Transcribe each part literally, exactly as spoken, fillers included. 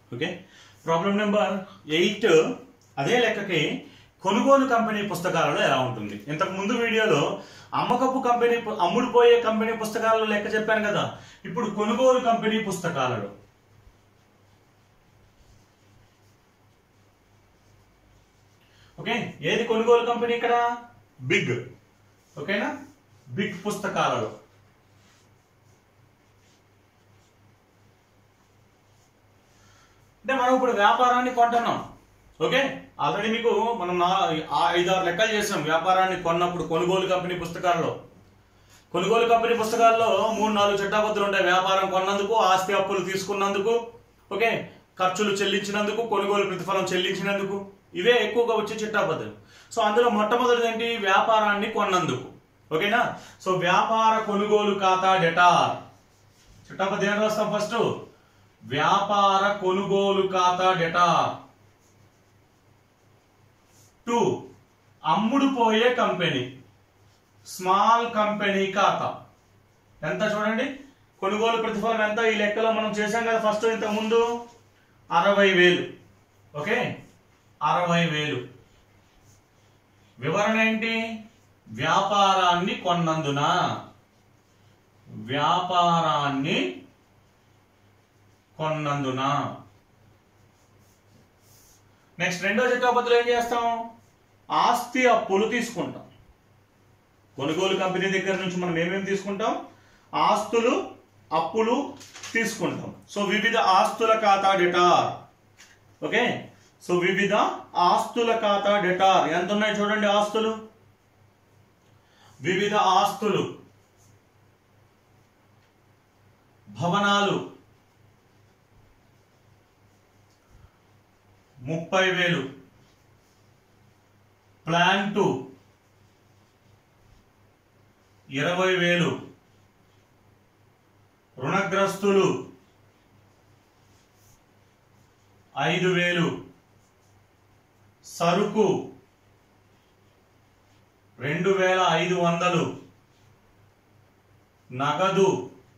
Okay, problem number eight అదే లెక్కకి కొనుగోలు company పుస్తకాలలో ఎలా ఉంటుంది. ఇంతకు ముందు వీడియోలో అమ్మకపు కంపెనీ అమ్ముడుపోయే కంపెనీ పుస్తకాలలో లెక్క చెప్పాను కదా. ఇప్పుడు కొనుగోలు కంపెనీ పుస్తకాలలో ఓకే, ఏది కొనుగోలు కంపెనీ ఇక్కడ? బిగ్. ఓకేనా, బిగ్ పుస్తకాలలో అంటే మనం ఇప్పుడు వ్యాపారాన్ని కొంటున్నాం. ఓకే, ఆల్రెడీ మీకు మనం ఐదారు లెక్కలు చేసాం. వ్యాపారాన్ని కొన్నప్పుడు కొనుగోలు కంపెనీ పుస్తకాల్లో కొనుగోలు కంపెనీ పుస్తకాల్లో మూడు నాలుగు చిట్టాపత్తులు ఉంటాయి. వ్యాపారం కొన్నందుకు, ఆస్తి అప్పులు తీసుకున్నందుకు, ఓకే, ఖర్చులు చెల్లించినందుకు, కొనుగోలు ప్రతిఫలం చెల్లించినందుకు, ఇవే ఎక్కువగా వచ్చే చిట్టాపత్తులు. సో అందులో మొట్టమొదటిది ఏంటి? వ్యాపారాన్ని కొన్నందుకు. ఓకేనా, సో వ్యాపార కొనుగోలు ఖాతా డెటార్ చిట్టాపత్తి ఏం రాస్తాం? ఫస్ట్ వ్యాపార కొనుగోలు ఖాతా డెటార్. టూ, అమ్ముడుపోయే కంపెనీ స్మాల్ కంపెనీ ఖాతా. ఎంత చూడండి, కొనుగోలు ప్రతిఫలం ఎంత? ఈ లెక్కలో మనం చేసాం కదా ఫస్ట్ ఇంతకు ముందు, అరవై వేలు. ఓకే, అరవై వేలు. వివరణ ఏంటి? వ్యాపారాన్ని కొన్నందున, వ్యాపారాన్ని కొన్నందున. నెక్స్ట్ రెండో చిట్టాపత్తులు ఏం చేస్తాం? ఆస్తి అప్పులు తీసుకుంటాం. కొనుగోలు కంపెనీ దగ్గర నుంచి మనం ఏమేమి తీసుకుంటాం? ఆస్తులు, అప్పులు తీసుకుంటాం. సో వివిధ ఆస్తుల ఖాతా డెటార్. ఓకే, సో వివిధ ఆస్తుల ఖాతా డెటార్. ఎంత ఉన్నాయి చూడండి ఆస్తులు. వివిధ ఆస్తులు, భవనాలు ముప్పై వేలు, ప్లాంటు ఇరవై వేలు, రుణగ్రస్తులు ఐదు వేలు, సరుకు రెండు వేల ఐదు వందలు, నగదు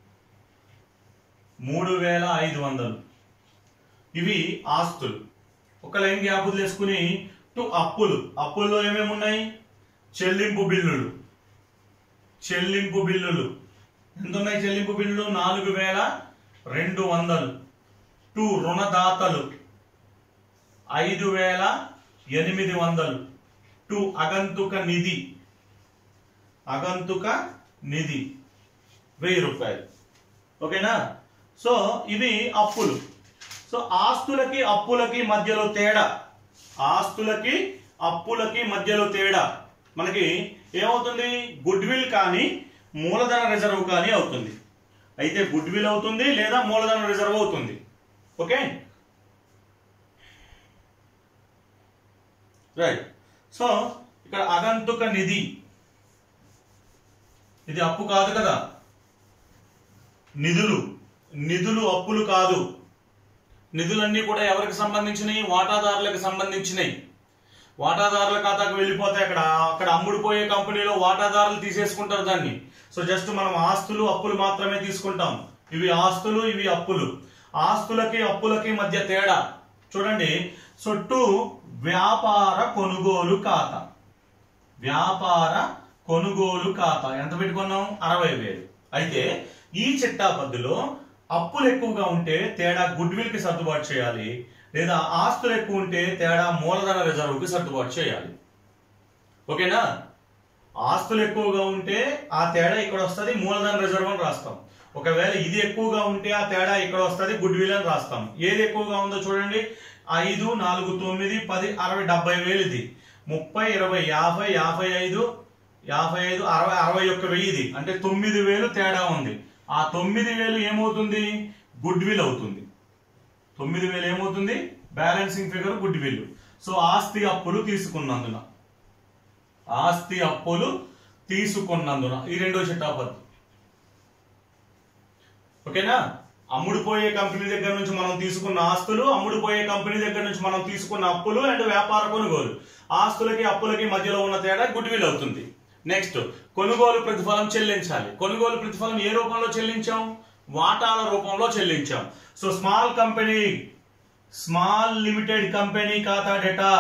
మూడు వేల ఐదు వందలు. ఇవి ఆస్తులు. ఒక లైన్ గ్యాప్ వదిలేసుకుని టు అప్పులు. అప్పుల్లో ఏమేమి ఉన్నాయి? చెల్లింపు బిల్లులు. చెల్లింపు బిల్లులు ఎంత ఉన్నాయి? చెల్లింపు బిల్లులు నాలుగు వేల రెండు వందలు. టు రుణదాతలు ఐదు వేల ఎనిమిది వందలు. టు అగంతుక నిధి, అగంతుక నిధి వెయ్యి రూపాయలు. ఓకేనా, సో ఇవి అప్పులు. సో ఆస్తులకి అప్పులకి మధ్యలో తేడా, ఆస్తులకి అప్పులకి మధ్యలో తేడా మనకి ఏమవుతుంది? గుడ్ విల్ కానీ మూలధన రిజర్వ్ కానీ అవుతుంది. అయితే గుడ్ విల్ అవుతుంది లేదా మూలధన రిజర్వ్ అవుతుంది. Okay right. సో ఇక్కడ అగంతుక నిధి, ఇది అప్పు కాదు కదా. నిధులు, నిధులు అప్పులు కాదు. నిధులన్నీ కూడా ఎవరికి సంబంధించినవి? వాటాదారులకు సంబంధించినవి. వాటాదారుల ఖాతాకు వెళ్ళిపోతే అక్కడ అక్కడ అమ్ముడుపోయే కంపెనీలో వాటాదారులు తీసేసుకుంటారు దాన్ని. సో జస్ట్ మనం ఆస్తులు అప్పులు మాత్రమే తీసుకుంటాం. ఇవి ఆస్తులు, ఇవి అప్పులు. ఆస్తులకి అప్పులకి మధ్య తేడా చూడండి. సో టు వ్యాపార కొనుగోలు ఖాతా, వ్యాపార కొనుగోలు ఖాతా ఎంత పెట్టుకున్నాం? అరవై వేలు. అయితే ఈ చిట్టాపద్దులో అప్పులు ఎక్కువగా ఉంటే తేడా గుడ్ విల్ కి సర్దుబాటు చేయాలి, లేదా ఆస్తులు ఎక్కువ ఉంటే తేడా మూలధన రిజర్వ్ కి సర్దుబాటు చేయాలి. ఓకేనా, ఆస్తులు ఎక్కువగా ఉంటే ఆ తేడా ఇక్కడ వస్తుంది, మూలధన రిజర్వ్ అని రాస్తాం. ఒకవేళ ఇది ఎక్కువగా ఉంటే ఆ తేడా ఇక్కడ వస్తుంది, గుడ్ విల్ అని రాస్తాం. ఏది ఎక్కువగా ఉందో చూడండి. ఐదు నాలుగు తొమ్మిది పది అరవై డెబ్బై వేలు. ఇది ముప్పై ఇరవై యాభై యాభై ఐదు యాభై ఐదు అరవై అరవై ఒక్క వెయ్యిది అంటే తొమ్మిది వేలు తేడా ఉంది. ఆ తొమ్మిది వేలు ఏమవుతుంది? గుడ్ విల్ అవుతుంది. తొమ్మిది వేలు ఏమవుతుంది? Balancing figure goodwill. So ఆస్తి అప్పులు తీసుకున్నందున, ఆస్తి అప్పులు తీసుకున్నందున ఈ రెండో చిట్టాపద్దు. ఓకేనా, అమ్ముడుపోయే కంపెనీ దగ్గర నుంచి మనం తీసుకున్న ఆస్తులు, అమ్ముడుపోయే కంపెనీ దగ్గర నుంచి మనం తీసుకున్న అప్పులు అండ్ వ్యాపార కొనుగోలు. ఆస్తులకి అప్పులకి మధ్యలో ఉన్న తేడా గుడ్ విల్ అవుతుంది. నెక్స్ట్ కొనుగోలు ప్రతిఫలం చెల్లించాలి. కొనుగోలు ప్రతిఫలం ఏ రూపంలో చెల్లించాం? వాటాల రూపంలో చెల్లించాం. So small company small limited company ఖాతా డేటా.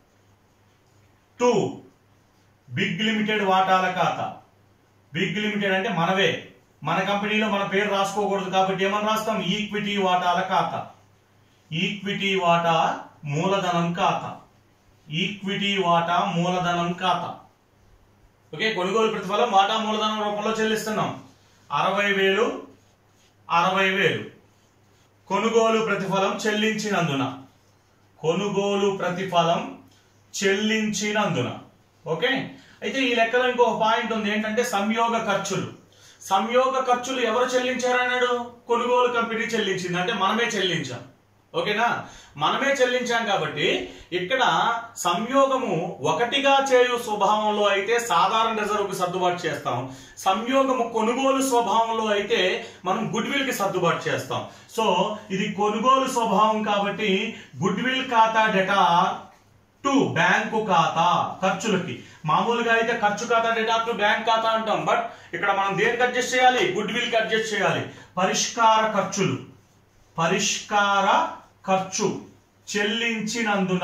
టూ బిగ్ లిమిటెడ్ వాటాల ఖాతా. బిగ్ లిమిటెడ్ అంటే మనవే, మన కంపెనీలో మన పేరు రాసుకోకూడదు కాబట్టి ఏమని రాస్తాం, ఈక్విటీ వాటాల ఖాతా. ఈక్విటీ వాటా మూలధనం ఖాతా. ఈక్విటీ వాటా మూలధనం ఖాతా. ఓకే, కొనుగోలు ప్రతిఫలం వాటా మూలధనం రూపంలో చెల్లిస్తున్నాం. అరవై వేలు అరవై వేలు కొనుగోలు ప్రతిఫలం చెల్లించినందున. కొనుగోలు ప్రతిఫలం చెల్లించినందున. ఓకే, అయితే ఈ లెక్కలో ఇంకొక పాయింట్ ఉంది, ఏంటంటే సంయోగ ఖర్చులు. సంయోగ ఖర్చులు ఎవరు చెల్లించారన్నాడు, కొనుగోలు కంపెనీ చెల్లించింది, అంటే మనమే చెల్లించాం. ఓకేనా, మనమే చెల్లించాం కాబట్టి ఇక్కడ సంయోగము ఒకటిగా చేయు స్వభావంలో అయితే సాధారణ రిజర్వ్ కి సర్దుబాటు చేస్తాం. సంయోగము కొనుగోలు స్వభావంలో అయితే మనం గుడ్ విల్ కి సర్దుబాటు చేస్తాం. సో ఇది కొనుగోలు స్వభావం కాబట్టి గుడ్ విల్ ఖాతా డేటా టు బ్యాంకు ఖాతా ఖర్చులకి. మామూలుగా అయితే ఖర్చు ఖాతా డేటా టు బ్యాంక్ ఖాతా అంటాం, బట్ ఇక్కడ మనం దేనికి అడ్జస్ట్ చేయాలి, గుడ్ విల్ కి అడ్జస్ట్ చేయాలి. పరిష్కార ఖర్చులు. పరిష్కార ఖర్చు చెల్లించినందున.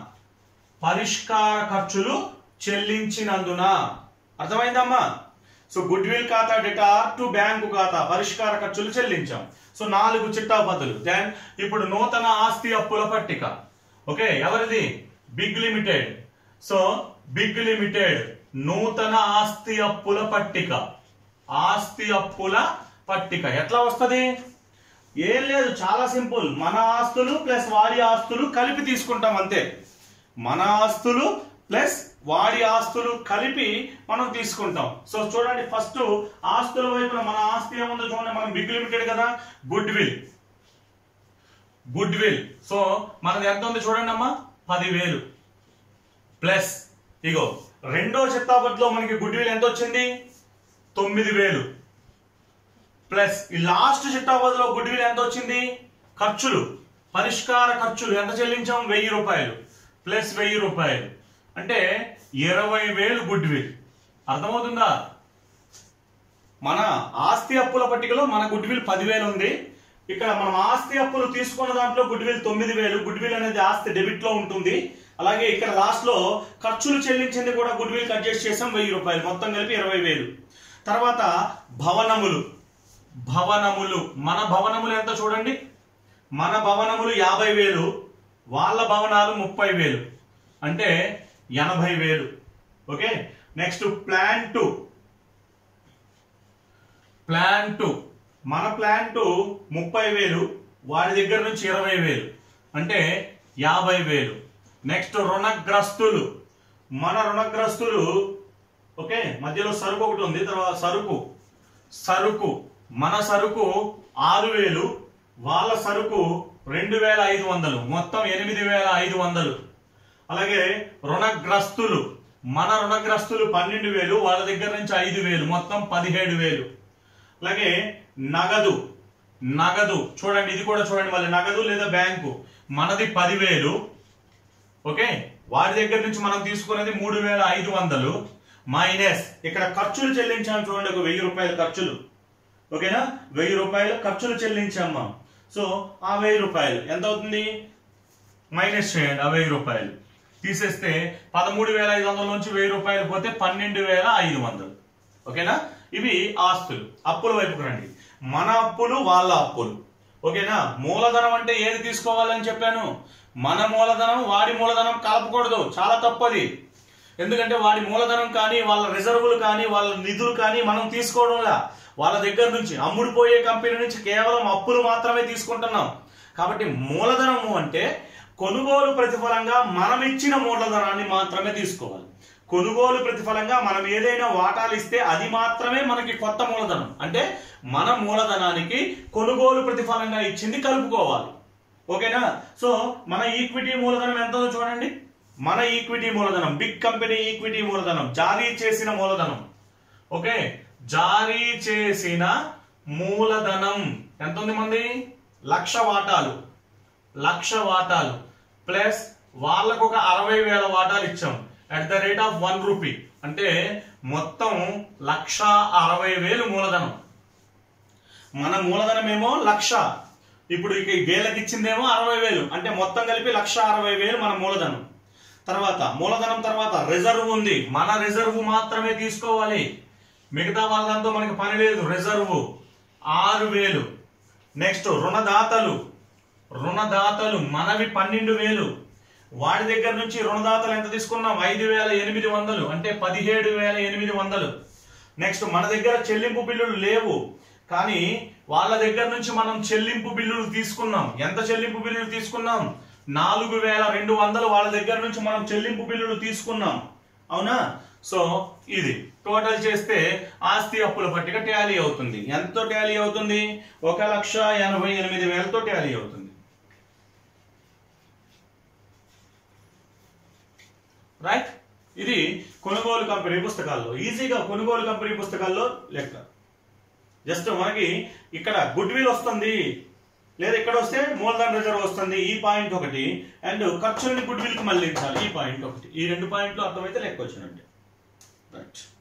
పరిష్కార ఖర్చులు చెల్లించినందున. అర్థమైందమ్మా? సో గుడ్ విల్ ఖాతా డేటా టు బ్యాంకు ఖాతా, పరిష్కార ఖర్చులు చెల్లించాం. సో నాలుగు చిట్టాపద్దులు. దెన్ ఇప్పుడు నూతన ఆస్తి అప్పుల పట్టిక. ఓకే, ఎవరిది, big limited. So big limited నూతన ఆస్తి అప్పుల పట్టిక. ఆస్తి అప్పుల పట్టిక ఎట్లా వస్తుంది, ఏం లేదు, చాలా సింపుల్. మన ఆస్తులు ప్లస్ వాడి ఆస్తులు కలిపి తీసుకుంటాం అంతే. మన ఆస్తులు ప్లస్ వాడి ఆస్తులు కలిపి మనం తీసుకుంటాం. సో చూడండి, ఫస్ట్ ఆస్తుల వైపున మన ఆస్తి ఏముందో చూడండి, మనం బిగ్ లిమిటెడ్ కదా, goodwill. Goodwill so మనది ఎంత ఉంది చూడండి అమ్మా, పదివేలు. ప్లస్ ఇగో రెండో చిత్తాపద్దులో మనకి గుడ్ విల్ ఎంత వచ్చింది, తొమ్మిది వేలు. ప్లస్ ఈ లాస్ట్ చిట్టాపద్దులో గుడ్ విల్ ఎంత వచ్చింది, ఖర్చులు, పరిష్కార ఖర్చులు ఎంత చెల్లించాం, వెయ్యి రూపాయలు. ప్లస్ వెయ్యి రూపాయలు అంటే ఇరవై వేలు గుడ్ విల్. అర్థమవుతుందా? మన ఆస్తి అప్పుల పట్టికలో మన గుడ్ విల్ పదివేలు ఉంది. ఇక్కడ మనం ఆస్తి అప్పులు తీసుకున్న దాంట్లో గుడ్ విల్ తొమ్మిది వేలు. గుడ్ విల్ అనేది ఆస్తి డెబిట్ లో ఉంటుంది. అలాగే ఇక్కడ లాస్ట్ లో ఖర్చులు చెల్లించింది కూడా గుడ్ విల్ అడ్జస్ట్ చేసాం, వెయ్యి రూపాయలు. మొత్తం కలిపి ఇరవై వేలు. తర్వాత భవనములు. భవనములు మన భవనములు ఎంత చూడండి, మన భవనములు యాభై వేలు, వాళ్ళ భవనాలు ముప్పై వేలు అంటే ఎనభై వేలు. Okay, next plan two. Plan two మన ప్లాన్ టు ముప్పై వేలు, వారి దగ్గర నుంచి ఇరవై వేలు అంటే యాభై వేలు. నెక్స్ట్ రుణగ్రస్తులు. మన రుణగ్రస్తులు ఓకే, మధ్యలో సరుకు ఒకటి ఉంది, తర్వాత సరుకు సరుకు మన సరుకు ఆరు వేలు, వాళ్ళ సరుకు రెండు వేల ఐదు వందలు, మొత్తం ఎనిమిది వేల ఐదు వందలు. అలాగే రుణగ్రస్తులు మన రుణగ్రస్తులు పన్నెండు వేలు, వాళ్ళ దగ్గర నుంచి ఐదు వేలు, మొత్తం పదిహేడు వేలు. అలాగే నగదు. నగదు చూడండి, ఇది కూడా చూడండి, మళ్ళీ నగదు లేదా బ్యాంకు. మనది పదివేలు. ఓకే, వారి దగ్గర నుంచి మనం తీసుకునేది మూడు వేల ఐదు వందలు మైనస్ ఇక్కడ ఖర్చులు చెల్లించాము చూడండి, ఒక వెయ్యి రూపాయల ఖర్చులు. ఓకేనా, వెయ్యి రూపాయలు ఖర్చులు చెల్లించాం మనం. సో ఆ వెయ్యి రూపాయలు ఎంత అవుతుంది, మైనస్ చేయండి. ఆ వెయ్యి రూపాయలు తీసేస్తే పదమూడు వేల ఐదు వందల నుంచి వెయ్యి రూపాయలు పోతే పన్నెండు వేల ఐదు వందలు. ఓకేనా, ఇవి ఆస్తులు. అప్పుల వైపుకు రండి. మన అప్పులు వాళ్ళ అప్పులు. ఓకేనా, మూలధనం అంటే ఏది తీసుకోవాలని చెప్పాను, మన మూలధనం వాడి మూలధనం కలపకూడదు, చాలా తప్పది. ఎందుకంటే వాడి మూలధనం కానీ వాళ్ళ రిజర్వులు కానీ వాళ్ళ నిధులు కానీ మనం తీసుకోవడంలా, వాళ్ళ దగ్గర నుంచి అమ్ముడుపోయే కంపెనీ నుంచి కేవలం అప్పులు మాత్రమే తీసుకుంటున్నాం. కాబట్టి మూలధనము అంటే కొనుగోలు ప్రతిఫలంగా మనం ఇచ్చిన మూలధనాన్ని మాత్రమే తీసుకోవాలి. కొనుగోలు ప్రతిఫలంగా మనం ఏదైనా వాటాలు ఇస్తే అది మాత్రమే మనకి కొత్త మూలధనం. అంటే మన మూలధనానికి కొనుగోలు ప్రతిఫలంగా ఇచ్చింది కలుపుకోవాలి. ఓకేనా, సో మన ఈక్విటీ మూలధనం ఎంతో చూడండి. మన ఈక్విటీ మూలధనం, బిగ్ కంపెనీ ఈక్విటీ మూలధనం, జారీ చేసిన మూలధనం. ఓకే, జారీ చేసిన మూలధనం ఎంత ఉంది మంది, లక్ష వాటాలు. లక్ష వాటాలు ప్లస్ వాళ్ళకు ఒక అరవై వేల వాటాలు ఇచ్చాం at the rate of one rupee. అంటే మొత్తం లక్ష అరవై వేలు మూలధనం. మన మూలధనం ఏమో లక్ష, ఇప్పుడు ఇక వేలకు ఇచ్చిందేమో అరవై వేలు, అంటే మొత్తం కలిపి లక్ష అరవై వేలు మన మూలధనం. తర్వాత మూలధనం తర్వాత రిజర్వ్ ఉంది, మన రిజర్వ్ మాత్రమే తీసుకోవాలి, మిగతా వాళ్ళంతా మనకి పని లేదు. రిజర్వ్ ఆరు వేలు. నెక్స్ట్ రుణదాతలు, రుణదాతలు మనవి పన్నెండు వేలు. వాడి దగ్గర నుంచి రుణదాతలు ఎంత తీసుకున్నాం? ఐదు వేల ఎనిమిది వందలు, అంటే పదిహేడు వేల ఎనిమిది వందలు. నెక్స్ట్ మన దగ్గర చెల్లింపు బిల్లులు లేవు, కానీ వాళ్ళ దగ్గర నుంచి మనం చెల్లింపు బిల్లులు తీసుకున్నాం. ఎంత చెల్లింపు బిల్లులు తీసుకున్నాం? నాలుగు వేల రెండు వందలు వాళ్ళ దగ్గర నుంచి మనం చెల్లింపు బిల్లులు తీసుకున్నాం. అవునా? సో ఇది టోటల్ చేస్తే ఆస్తి అప్పుల పట్టిక టాలీ అవుతుంది. ఎంతో టాలీ అవుతుంది? ఒక లక్ష ఎనభై ఎనిమిది వేలతో టాలీ అవుతుంది. రైట్? ఇది కొనుగోలు కంపెనీ పుస్తకాల్లో ఈజీగా కొనుగోలు కంపెనీ పుస్తకాల్లో లెక్క. జస్ట్ మనకి ఇక్కడ గుడ్ విల్ వస్తుంది, లేదా ఇక్కడ వస్తే మూలధన రిజర్వ్ వస్తుంది, ఈ పాయింట్ ఒకటి. అండ్ ఖర్చుని గుడ్ విల్ కి మళ్ళించాలి, ఈ పాయింట్ ఒకటి. ఈ రెండు పాయింట్లు అర్థమైతే లెక్క వచ్చినట్టే. రైట్.